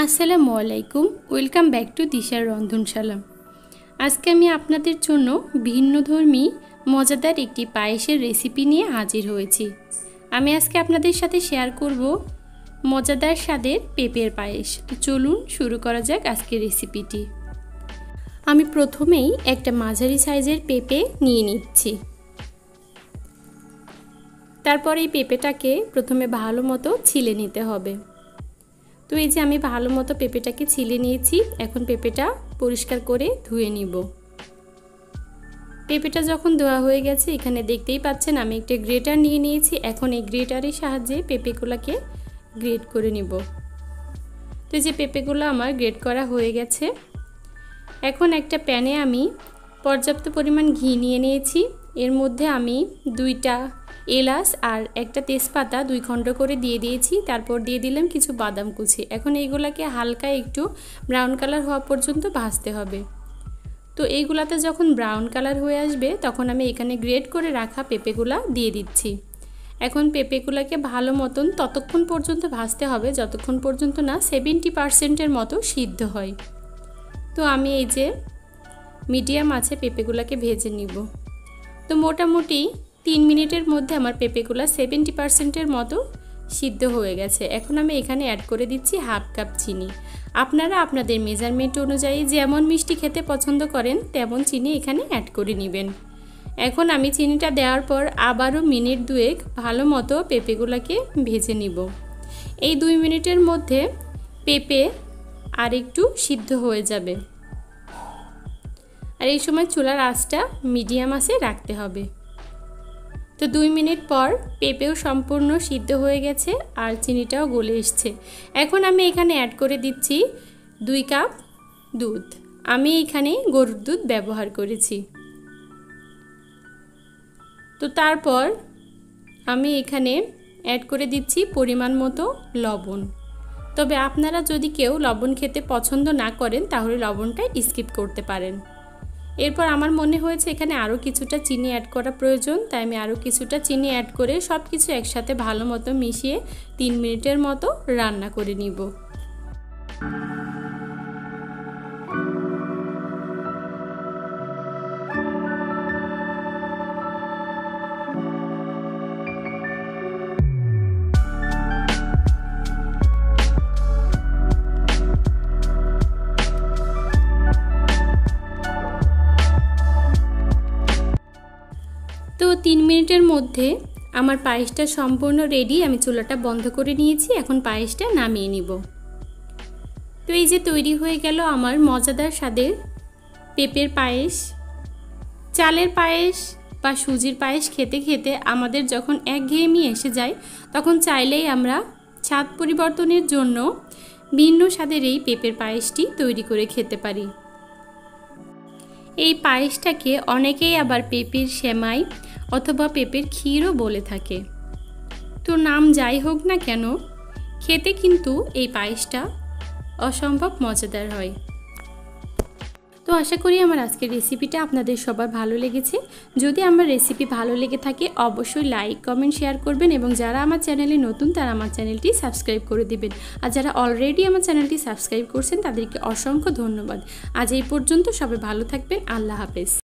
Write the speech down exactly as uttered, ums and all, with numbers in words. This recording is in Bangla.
আসসালামু আলাইকুম, ওয়েলকাম ব্যাক টু দিশার রন্ধনশালা। আজকে আমি আপনাদের জন্য ভিন্নধর্মী মজাদার একটি পায়েসের রেসিপি নিয়ে হাজির হয়েছি। আমি আজকে আপনাদের সাথে শেয়ার করব মজাদার স্বাদের পেঁপের পায়েস। তো চলুন শুরু করা যাক আজকের রেসিপিটি। আমি প্রথমেই একটা মাঝারি সাইজের পেঁপে নিয়ে নিচ্ছি। তারপর এই পেঁপেটাকে প্রথমে ভালো মতো ছিলে নিতে হবে। তো এই যে আমি ভালো মতো পেঁপেটাকে ছিলে নিয়েছি। এখন পেঁপেটা পরিষ্কার করে ধুয়ে নিব। পেঁপেটা যখন ধোয়া হয়ে গেছে, এখানে দেখতেই পাচ্ছেন আমি একটা গ্রেটার নিয়ে নিয়েছি। এখন এই গ্রেটারের সাহায্যে পেঁপেগুলোকে গ্রেট করে নিব। তো এই যে পেঁপেগুলো আমার গ্রেট করা হয়ে গেছে। এখন একটা প্যানে আমি পর্যাপ্ত পরিমাণ ঘি নিয়ে নিয়েছি। এর মধ্যে আমি দুইটা এলাচ আর একটা তেজপাতা দুই খণ্ড করে দিয়ে দিয়েছি। তারপর দিয়ে দিলাম কিছু বাদাম কুচি। এখন এইগুলাকে হালকা একটু ব্রাউন কালার হওয়া পর্যন্ত ভাজতে হবে। তো এইগুলাতে যখন ব্রাউন কালার হয়ে আসবে, তখন আমি এখানে গ্রেট করে রাখা পেঁপেগুলা দিয়ে দিচ্ছি। এখন পেঁপেগুলাকে ভালো মতন ততক্ষণ পর্যন্ত ভাজতে হবে যতক্ষণ পর্যন্ত না সেভেন্টি পার্সেন্টের মতো সিদ্ধ হয়। তো আমি এই যে মিডিয়াম আছে পেঁপেগুলাকে ভেজে নিব। তো মোটামুটি তিন মিনিটের মধ্যে আমার পেঁপেগুলা সেভেন্টি পার্সেন্টের মতো সিদ্ধ হয়ে গেছে। এখন আমি এখানে অ্যাড করে দিচ্ছি হাফ কাপ চিনি। আপনারা আপনাদের মেজারমেন্ট অনুযায়ী যেমন মিষ্টি খেতে পছন্দ করেন তেমন চিনি এখানে অ্যাড করে নেবেন। এখন আমি চিনিটা দেওয়ার পর আবারও মিনিট দুয়েক ভালো মতো পেঁপেগুলোকে ভেজে নিব। এই দুই মিনিটের মধ্যে পেঁপে আর একটু সিদ্ধ হয়ে যাবে। আর এই সময় চুলার আঁচটা মিডিয়াম আঁচে রাখতে হবে। তো দুই মিনিট পর পেঁপেও সম্পূর্ণ সিদ্ধ হয়ে গেছে আর চিনিটাও গলে এসছে। এখন আমি এখানে অ্যাড করে দিচ্ছি দুই কাপ দুধ। আমি এখানে গরুর দুধ ব্যবহার করেছি। তো তারপর আমি এখানে অ্যাড করে দিচ্ছি পরিমাণ মতো লবণ। তবে আপনারা যদি কেউ লবণ খেতে পছন্দ না করেন তাহলে লবণটা স্কিপ করতে পারেন। এরপর আমার মনে হয়েছে এখানে আরও কিছুটা চিনি অ্যাড করা প্রয়োজন, তাই আমি আরও কিছুটা চিনি অ্যাড করে সব কিছু একসাথে ভালো মতো মিশিয়ে তিন মিনিটের মতো রান্না করে নিব। তো তিন মিনিটের মধ্যে আমার পায়েসটা সম্পূর্ণ রেডি। আমি চুলাটা বন্ধ করে নিয়েছি। এখন পায়েসটা নামিয়ে নিব। তো এই যে তৈরি হয়ে গেল আমার মজাদার স্বাদের পেঁপের পায়েস। চালের পায়েস বা সুজির পায়েস খেতে খেতে আমাদের যখন একঘেয়েমি এসে যায়, তখন চাইলেই আমরা স্বাদ পরিবর্তনের জন্য ভিন্ন স্বাদের এই পেঁপের পায়েসটি তৈরি করে খেতে পারি। এই পায়েসটাকে অনেকেই আবার পেঁপের সেমাই অথবা পেঁপের ক্ষীরও বলে থাকে। তো নাম যাই হোক না কেন, খেতে কিন্তু এই পায়েসটা অসম্ভব মজাদার হয়। তো আশা করি আমার আজকের রেসিপিটা আপনাদের সবার ভালো লেগেছে। যদি আমার রেসিপি ভালো লেগে থাকে অবশ্যই লাইক কমেন্ট শেয়ার করবেন, এবং যারা আমার চ্যানেলে নতুন তারা আমার চ্যানেলটি সাবস্ক্রাইব করে দিবেন। আর যারা অলরেডি আমার চ্যানেলটি সাবস্ক্রাইব করছেন তাদেরকে অসংখ্য ধন্যবাদ। আজ এই পর্যন্ত, সবাই ভালো থাকবেন। আল্লাহ হাফেজ।